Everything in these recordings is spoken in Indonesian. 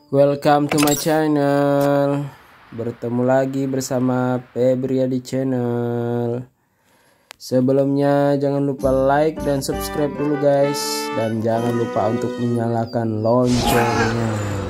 Welcome to my channel. Bertemu lagi bersama Febria di channel. Sebelumnya jangan lupa like dan subscribe dulu guys, dan jangan lupa untuk menyalakan loncengnya.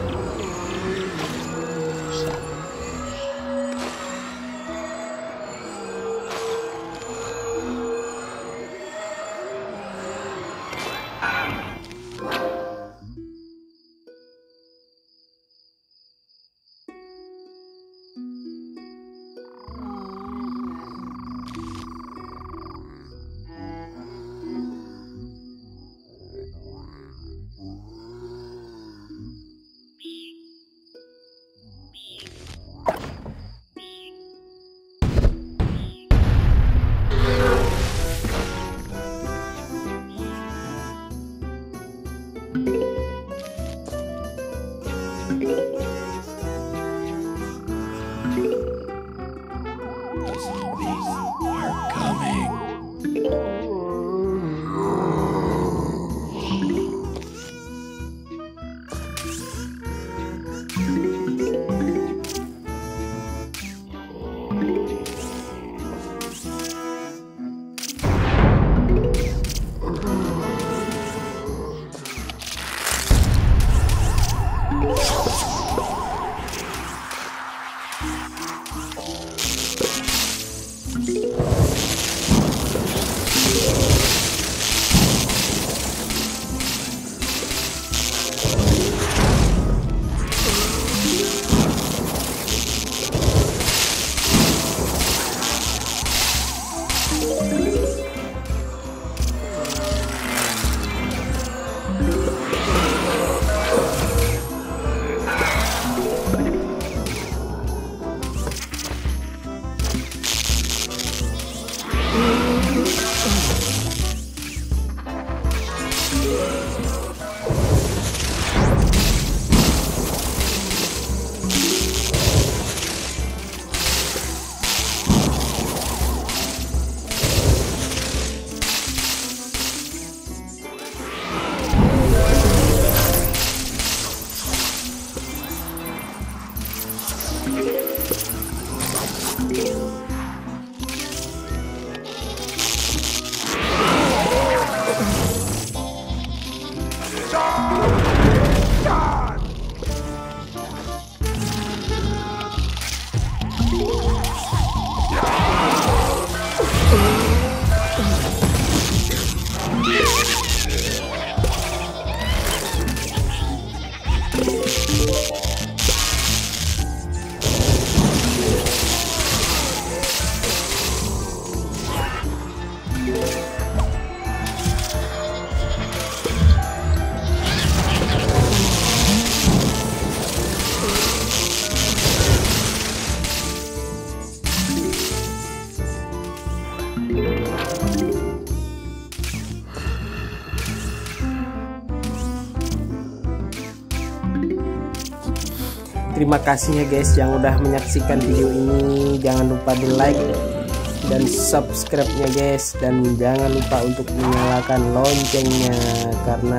Terima kasih ya guys yang udah menyaksikan video ini. Jangan lupa di like dan subscribe nya guys, dan jangan lupa untuk menyalakan loncengnya, karena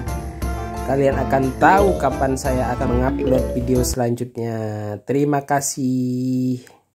kalian akan tahu kapan saya akan mengupload video selanjutnya. Terima kasih.